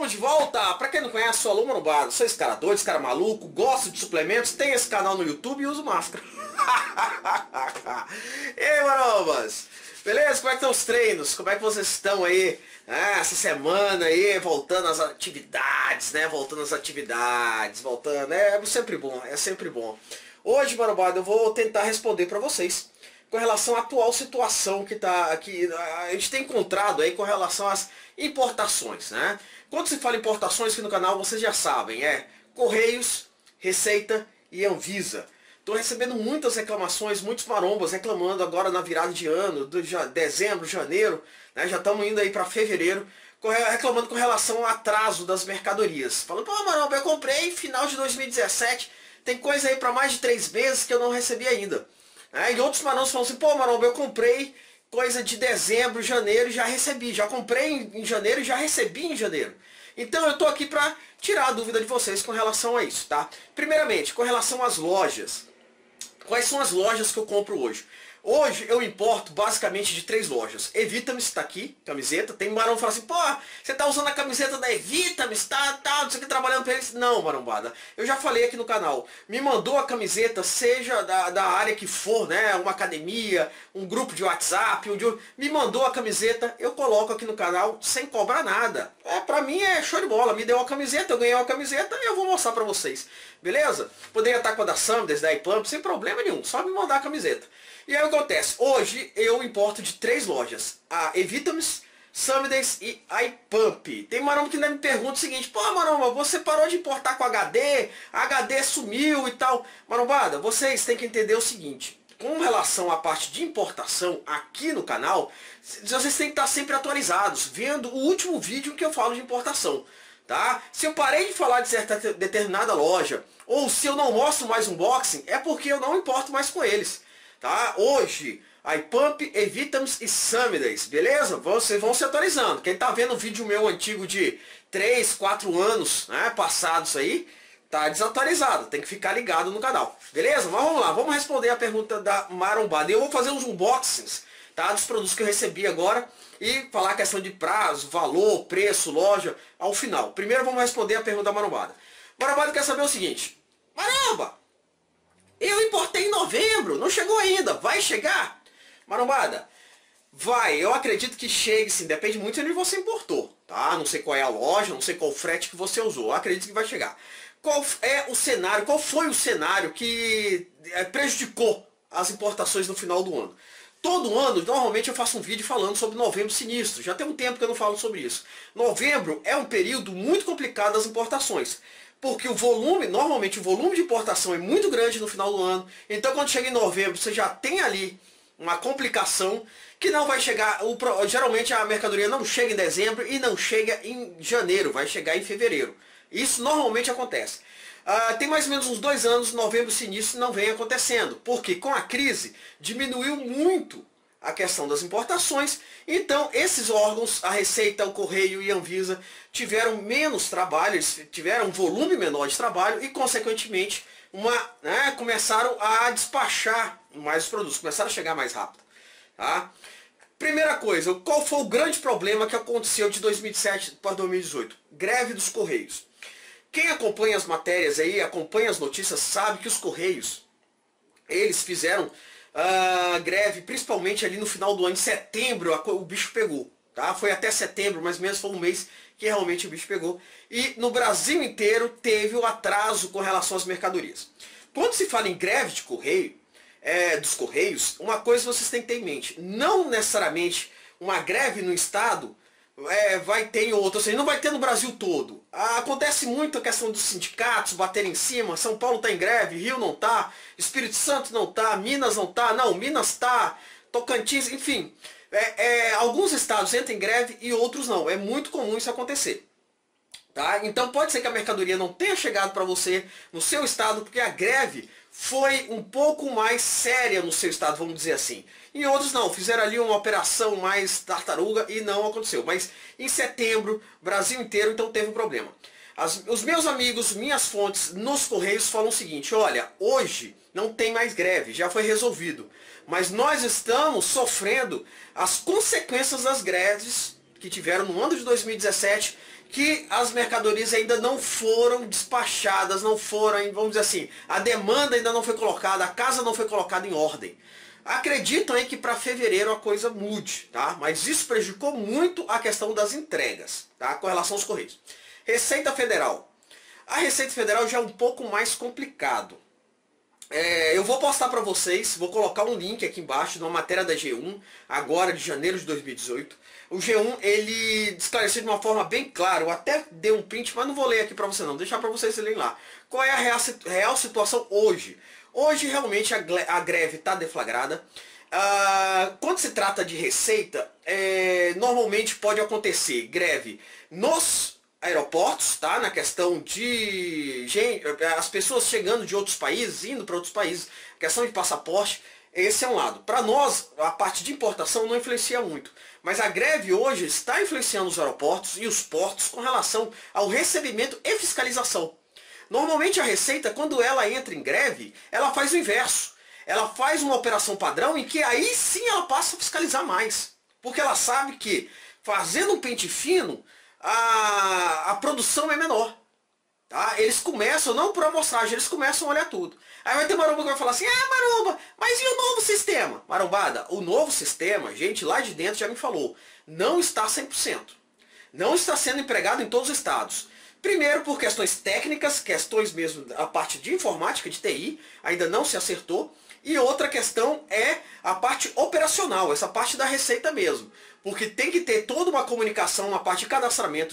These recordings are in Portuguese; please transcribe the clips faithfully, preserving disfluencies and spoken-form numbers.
Estamos de volta! Pra quem não conhece, sou Alô Marombado, sou esse cara doido, esse cara maluco, gosto de suplementos, tenho esse canal no YouTube e uso máscara. E aí, marombas? Beleza? Como é que estão os treinos? Como é que vocês estão aí? Ah, essa semana aí, voltando às atividades, né? Voltando às atividades, voltando, é sempre bom, é sempre bom. Hoje, marombado, eu vou tentar responder pra vocês com relação à atual situação que, tá, que a gente tem encontrado aí com relação às importações, né? Quando se fala importações aqui no canal, vocês já sabem, é Correios, Receita e Anvisa. Estou recebendo muitas reclamações, muitos marombas reclamando agora na virada de ano, de dezembro, janeiro, né? Já estamos indo aí para fevereiro, reclamando com relação ao atraso das mercadorias. Falando, pô, maromba, eu comprei final de dois mil e dezessete, tem coisa aí para mais de três meses que eu não recebi ainda. É, e outros marombas falam assim, pô, maromba, eu comprei coisa de dezembro, janeiro e já recebi. Já comprei em, em janeiro e já recebi em janeiro. Então eu tô aqui para tirar a dúvida de vocês com relação a isso, tá? Primeiramente, com relação às lojas. Quais são as lojas que eu compro hoje? Hoje eu importo basicamente de três lojas. Evitamis está aqui, camiseta. Tem maromba que fala assim, pô, você tá usando a camiseta da Evitamis, tá, tá, não sei o que, trabalhando pra eles. Não, marombada. Eu já falei aqui no canal. Me mandou a camiseta, seja da, da área que for, né? Uma academia, um grupo de WhatsApp, um de... me mandou a camiseta, eu coloco aqui no canal sem cobrar nada. É, pra mim é show de bola. Me deu uma camiseta, eu ganhei uma camiseta e eu vou mostrar pra vocês. Beleza? Poderia estar com a da Sumdays, da iPump, sem problema nenhum. Só me mandar a camiseta. E aí o que acontece? Hoje eu importo de três lojas. A Evitamis, Sumdays e iPump. Tem maromba que ainda me pergunta o seguinte, pô, maromba, você parou de importar com H D, a H D sumiu e tal. Marombada, vocês têm que entender o seguinte, com relação à parte de importação aqui no canal, vocês têm que estar sempre atualizados, vendo o último vídeo que eu falo de importação. Tá? Se eu parei de falar de certa determinada loja, ou se eu não mostro mais unboxing, é porque eu não importo mais com eles. Tá? Hoje, iPump, Evitamis e Sumdays, beleza? Vocês vão se atualizando. Quem tá vendo o vídeo meu antigo de três, quatro anos, né, passados aí, tá desatualizado. Tem que ficar ligado no canal. Beleza? Mas vamos lá, vamos responder a pergunta da marombada. Eu vou fazer uns unboxings, tá, dos produtos que eu recebi agora e falar a questão de prazo, valor, preço, loja, ao final. Primeiro vamos responder a pergunta da marombada. Marombada quer saber o seguinte. Maromba! Eu importei em novembro, não chegou ainda, vai chegar? Marombada, vai, eu acredito que chegue sim, depende muito de onde você importou, tá? Não sei qual é a loja, não sei qual frete que você usou, eu acredito que vai chegar. Qual é o cenário, qual foi o cenário que prejudicou as importações no final do ano? Todo ano, normalmente eu faço um vídeo falando sobre novembro sinistro, já tem um tempo que eu não falo sobre isso. Novembro é um período muito complicado das importações. Porque o volume, normalmente o volume de importação é muito grande no final do ano. Então quando chega em novembro, você já tem ali uma complicação que não vai chegar, o, geralmente a mercadoria não chega em dezembro e não chega em janeiro, vai chegar em fevereiro. Isso normalmente acontece. Uh, tem mais ou menos uns dois anos, novembro sinistro não vem acontecendo. Porque com a crise diminuiu muito a questão das importações, então esses órgãos, a Receita, o Correio e a Anvisa, tiveram menos trabalho, eles tiveram um volume menor de trabalho e, consequentemente, uma, né, começaram a despachar mais os produtos, começaram a chegar mais rápido. Tá? Primeira coisa, qual foi o grande problema que aconteceu de dois mil e sete para dois mil e dezoito? Greve dos Correios. Quem acompanha as matérias aí, acompanha as notícias, sabe que os Correios, eles fizeram Uh, greve, principalmente ali no final do ano, em setembro, a, o bicho pegou. Tá? Foi até setembro, mais ou menos foi um mês que realmente o bicho pegou. E no Brasil inteiro teve o atraso com relação às mercadorias. Quando se fala em greve de correio, é, dos Correios, uma coisa vocês têm que ter em mente. Não necessariamente uma greve no estado é, vai ter em outro, ou seja, não vai ter no Brasil todo. Ah, acontece muito a questão dos sindicatos baterem em cima, São Paulo está em greve, Rio não está, Espírito Santo não está, Minas não está, não, Minas está, Tocantins, enfim. É, é, alguns estados entram em greve e outros não, é muito comum isso acontecer. Tá? Então pode ser que a mercadoria não tenha chegado para você no seu estado, porque a greve foi um pouco mais séria no seu estado, vamos dizer assim. Em outros não, fizeram ali uma operação mais tartaruga e não aconteceu. Mas em setembro, Brasil inteiro, então teve um problema. As, os meus amigos, minhas fontes nos Correios falam o seguinte, olha, hoje não tem mais greve, já foi resolvido. Mas nós estamos sofrendo as consequências das greves que tiveram no ano de dois mil e dezessete que as mercadorias ainda não foram despachadas, não foram, vamos dizer assim, a demanda ainda não foi colocada, a casa não foi colocada em ordem. Acreditam aí que para fevereiro a coisa mude, tá? Mas isso prejudicou muito a questão das entregas, tá? Com relação aos Correios. Receita Federal. A Receita Federal já é um pouco mais complicado. É, eu vou postar para vocês, vou colocar um link aqui embaixo, numa matéria da G um, agora de janeiro de dois mil e dezoito. O G um, ele esclareceu de uma forma bem clara, eu até dei um print, mas não vou ler aqui para você não, deixar para vocês lerem lá. Qual é a real, real situação hoje? Hoje realmente a, a greve está deflagrada. Ah, quando se trata de receita, é, normalmente pode acontecer greve nos aeroportos, tá? Na questão de gente, as pessoas chegando de outros países, indo para outros países, questão de passaporte, esse é um lado. Para nós, a parte de importação não influencia muito, mas a greve hoje está influenciando os aeroportos e os portos com relação ao recebimento e fiscalização. Normalmente a Receita, quando ela entra em greve, ela faz o inverso. Ela faz uma operação padrão em que aí sim ela passa a fiscalizar mais. Porque ela sabe que fazendo um pente fino, a, a produção é menor. Tá? Eles começam, não por amostragem, eles começam a olhar tudo. Aí vai ter maromba que vai falar assim, ah, maromba, mas e o novo sistema? Marombada, o novo sistema, gente lá de dentro já me falou, não está cem por cento. Não está sendo empregado em todos os estados. Primeiro por questões técnicas, questões mesmo, a parte de informática, de T I, ainda não se acertou. E outra questão é a parte operacional, essa parte da Receita mesmo. Porque tem que ter toda uma comunicação, uma parte de cadastramento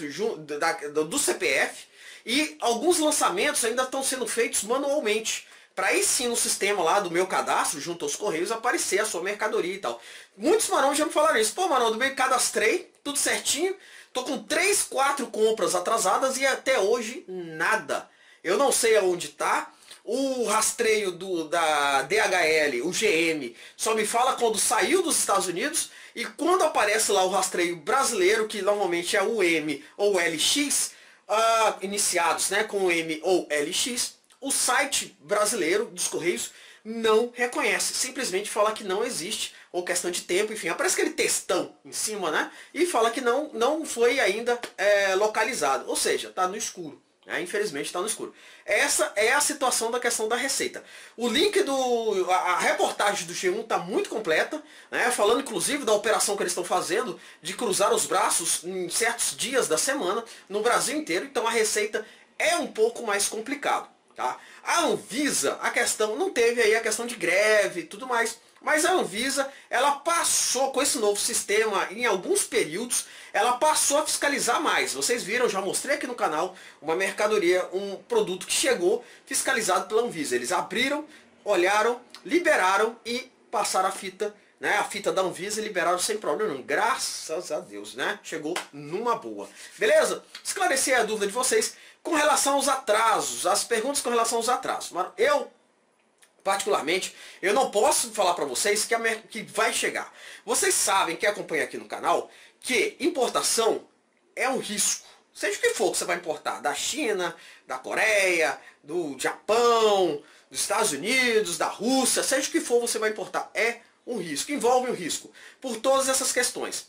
do C P F, e alguns lançamentos ainda estão sendo feitos manualmente. Para aí sim no sistema lá do meu cadastro, junto aos Correios, aparecer a sua mercadoria e tal. Muitos marões já me falaram isso. Pô, Marão, do meio cadastrei, tudo certinho. Tô com três, quatro compras atrasadas e até hoje nada. Eu não sei aonde tá. O rastreio do, da D H L, o G M, só me fala quando saiu dos Estados Unidos. E quando aparece lá o rastreio brasileiro, que normalmente é o M ou o L X, uh, iniciados né, com o M ou L X, o site brasileiro dos Correios não reconhece. Simplesmente fala que não existe, ou questão de tempo, enfim. Aparece aquele textão em cima, né? E fala que não, não foi ainda é, localizado. Ou seja, está no escuro. É, infelizmente está no escuro. Essa é a situação da questão da Receita. O link do... A, a reportagem do G um está muito completa, né, falando inclusive da operação que eles estão fazendo de cruzar os braços em certos dias da semana no Brasil inteiro. Então a Receita é um pouco mais complicado. Tá? A Anvisa, a questão, não teve aí a questão de greve e tudo mais. Mas a Anvisa, ela passou com esse novo sistema, em alguns períodos, ela passou a fiscalizar mais. Vocês viram, já mostrei aqui no canal, uma mercadoria, um produto que chegou fiscalizado pela Anvisa. Eles abriram, olharam, liberaram e passaram a fita, né, a fita da Anvisa e liberaram sem problema nenhum. Graças a Deus, né? Chegou numa boa. Beleza? Esclarecer a dúvida de vocês com relação aos atrasos, as perguntas com relação aos atrasos. Eu... particularmente, eu não posso falar para vocês que, a, que vai chegar. Vocês sabem, que acompanham aqui no canal, que importação é um risco. Seja o que for que você vai importar, da China, da Coreia, do Japão, dos Estados Unidos, da Rússia, seja o que for você vai importar, é um risco, envolve um risco, por todas essas questões.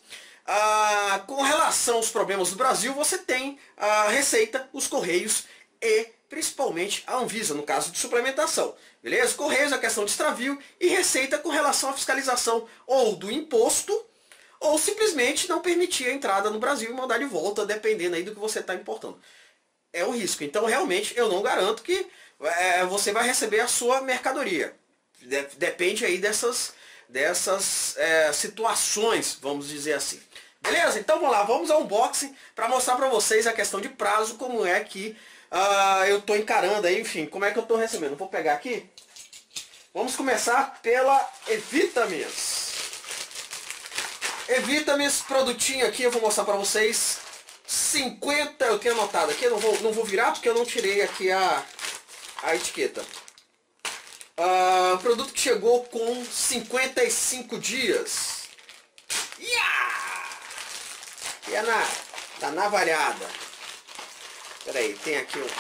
Ah, com relação aos problemas do Brasil, você tem a Receita, os Correios e principalmente a Anvisa, no caso de suplementação. Beleza? Correios, a questão de extravio e Receita com relação à fiscalização ou do imposto, ou simplesmente não permitir a entrada no Brasil e mandar de volta, dependendo aí do que você está importando. É um risco. Então, realmente, eu não garanto que é, você vai receber a sua mercadoria. De, depende aí dessas, dessas é, situações, vamos dizer assim. Beleza? Então, vamos lá. Vamos ao unboxing para mostrar para vocês a questão de prazo, como é que Uh, eu estou encarando aí, enfim, como é que eu estou recebendo. Vou pegar aqui. Vamos começar pela Evitamis. Evitamis, produtinho aqui, eu vou mostrar para vocês. cinquenta, eu tenho anotado aqui, eu não vou, não vou virar porque eu não tirei aqui a, a etiqueta. Uh, produto que chegou com cinquenta e cinco dias. Yeah! E é na, da navalhada. Pera aí, tem aqui um...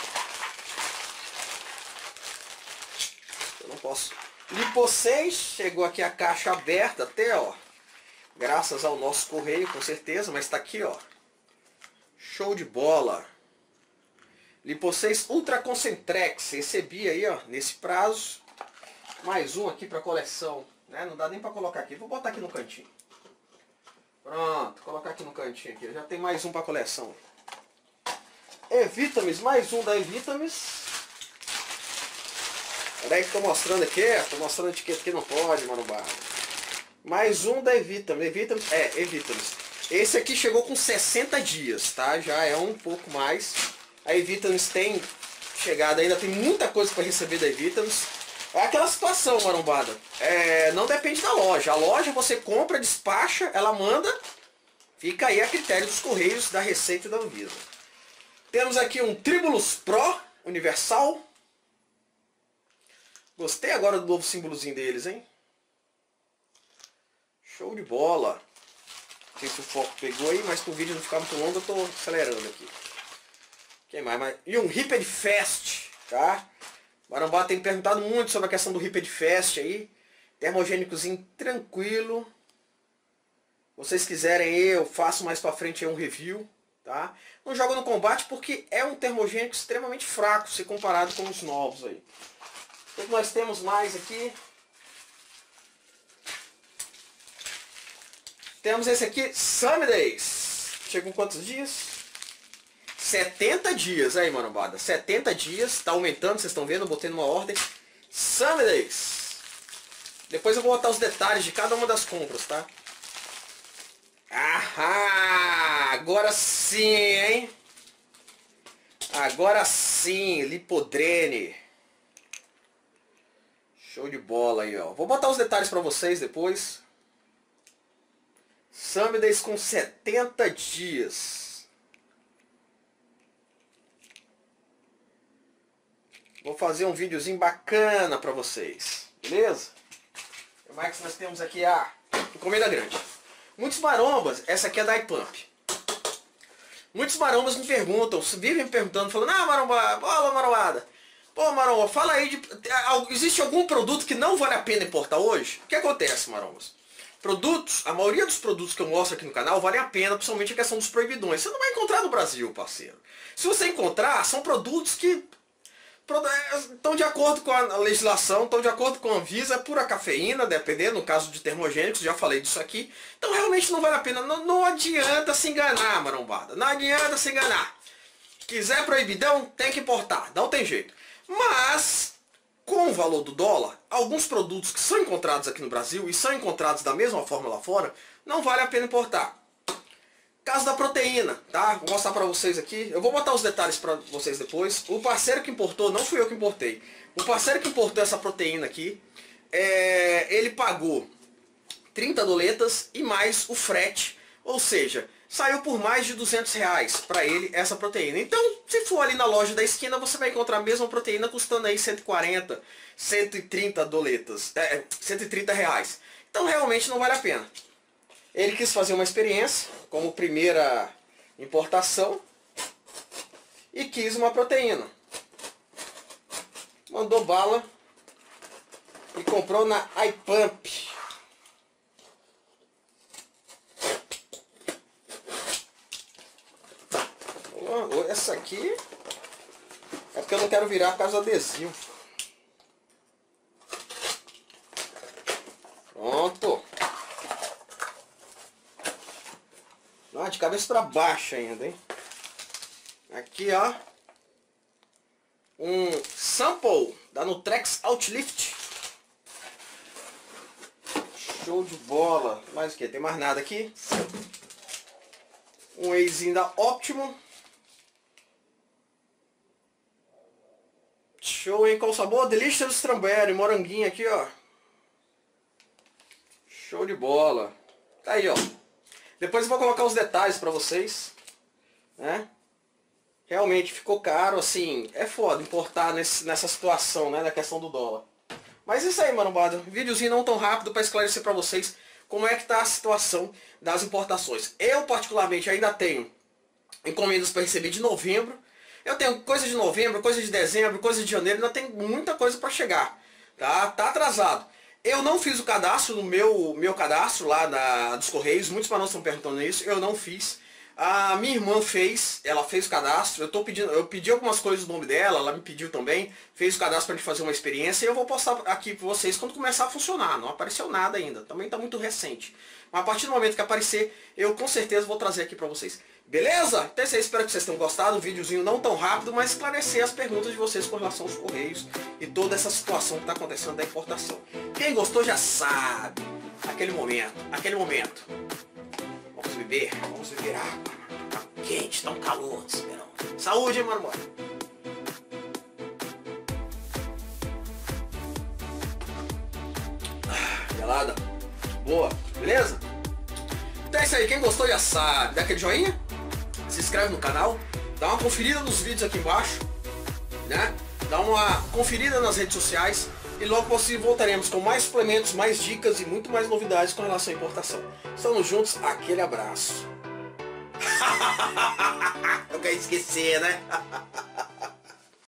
Eu não posso... Lipo seis, chegou aqui a caixa aberta até, ó. Graças ao nosso correio, com certeza, mas tá aqui, ó. Show de bola. Lipo seis Ultra Concentrex. Recebi aí, ó, nesse prazo. Mais um aqui pra coleção. Né? Não dá nem pra colocar aqui. Vou botar aqui no cantinho. Pronto, colocar aqui no cantinho aqui. Já tem mais um pra coleção. E-Vitamins, mais um da E-Vitamins. Peraí que tô mostrando aqui, tô mostrando a etiqueta que não pode, marombada. Mais um da E-Vitamins, E-Vitamins, é, E-Vitamins. Esse aqui chegou com sessenta dias, tá? Já é um pouco mais. A E-Vitamins tem chegado ainda, tem muita coisa para receber da E-Vitamins. É aquela situação, marombada. É, não depende da loja. A loja você compra, despacha, ela manda. Fica aí a critério dos Correios, da Receita e da Anvisa. Temos aqui um Tribulus Pro Universal. Gostei agora do novo símbolozinho deles, hein? Show de bola. Não sei se o foco pegou aí, mas para o vídeo não ficar muito longo eu estou acelerando aqui. Quem mais? mais? E um Ripid Fast, tá? O Marambá tem perguntado muito sobre a questão do Ripid Fast aí. Termogênicozinho tranquilo. Se vocês quiserem eu faço mais pra frente aí um review, tá? Não jogo no combate porque é um termogênico extremamente fraco se comparado com os novos aí. O que nós temos mais aqui? Temos esse aqui, Sumdays. Chegou em quantos dias? setenta dias aí, marombada. setenta dias, tá aumentando, vocês estão vendo, eu botei numa ordem. Sumdays. Depois eu vou botar os detalhes de cada uma das compras, tá? Ahá! Agora sim, hein? Agora sim, Lipodrene. Show de bola aí, ó. Vou botar os detalhes pra vocês depois. Sumdays com setenta dias. Vou fazer um videozinho bacana pra vocês. Beleza? O mais que nós temos aqui a encomenda grande. Muitos marombas, essa aqui é da iPump. Muitos marombas me perguntam, vivem me perguntando, falando, ah, maromba, bola marombada. Pô, maromba, fala aí de... Existe algum produto que não vale a pena importar hoje? O que acontece, marombas? Produtos, a maioria dos produtos que eu mostro aqui no canal vale a pena, principalmente a questão dos proibidões. Você não vai encontrar no Brasil, parceiro. Se você encontrar, são produtos que estão de acordo com a legislação, estão de acordo com a Anvisa, é pura cafeína, dependendo, no caso de termogênicos, já falei disso aqui. Então realmente não vale a pena, não, não adianta se enganar, marombada. Não adianta se enganar. Quiser proibidão, tem que importar, não tem jeito. Mas, com o valor do dólar, alguns produtos que são encontrados aqui no Brasil e são encontrados da mesma forma lá fora, não vale a pena importar. Caso da proteína, tá? Vou mostrar pra vocês aqui. Eu vou botar os detalhes pra vocês depois. O parceiro que importou, não fui eu que importei. O parceiro que importou essa proteína aqui, é, ele pagou trinta doletas e mais o frete. Ou seja, saiu por mais de duzentos reais pra ele essa proteína. Então, se for ali na loja da esquina, você vai encontrar a mesma proteína custando aí cento e quarenta, cento e trinta doletas, é, cento e trinta reais. Então realmente não vale a pena. Ele quis fazer uma experiência como primeira importação e quis uma proteína. Mandou bala e comprou na iPump. Essa aqui é porque eu não quero virar por causa do adesivo. Pronto. Ah, de cabeça para baixo ainda, hein? Aqui, ó. Um sample da Nutrex Outlift. Show de bola. Mais o que? Tem mais nada aqui. Um wheyzinho da Optimum. Show, hein? Qual o sabor? Delicious Strawberry. Moranguinho aqui, ó. Show de bola. Tá aí, ó. Depois eu vou colocar os detalhes pra vocês, né? Realmente ficou caro, assim, é foda importar nesse, nessa situação, né, da questão do dólar. Mas isso aí, marombada, videozinho não tão rápido para esclarecer pra vocês como é que tá a situação das importações. Eu, particularmente, ainda tenho encomendas para receber de novembro. Eu tenho coisa de novembro, coisa de dezembro, coisa de janeiro, ainda tem muita coisa para chegar, tá? Tá atrasado. Eu não fiz o cadastro no meu, meu cadastro lá na, dos Correios, muitos para nós estão perguntando isso, eu não fiz. A minha irmã fez, ela fez o cadastro, eu tô pedindo, eu pedi algumas coisas no nome dela, ela me pediu também, fez o cadastro pra gente fazer uma experiência e eu vou postar aqui pra vocês quando começar a funcionar. Não apareceu nada ainda, também tá muito recente. Mas a partir do momento que aparecer, eu com certeza vou trazer aqui pra vocês. Beleza? Então é isso aí, espero que vocês tenham gostado, um videozinho não tão rápido, mas esclarecer as perguntas de vocês com relação aos correios e toda essa situação que está acontecendo da importação. Quem gostou já sabe, aquele momento, aquele momento. Vamos beber, vamos beber água. Tá quente, tá um calor nesse verão. Saúde, hein, mano? Ah, gelada. Boa, beleza? Então é isso aí, quem gostou já sabe, dá aquele joinha, se inscreve no canal, dá uma conferida nos vídeos aqui embaixo, né? Dá uma conferida nas redes sociais e logo possível voltaremos com mais suplementos, mais dicas e muito mais novidades com relação à importação. Estamos juntos, aquele abraço. Não quer esquecer, né?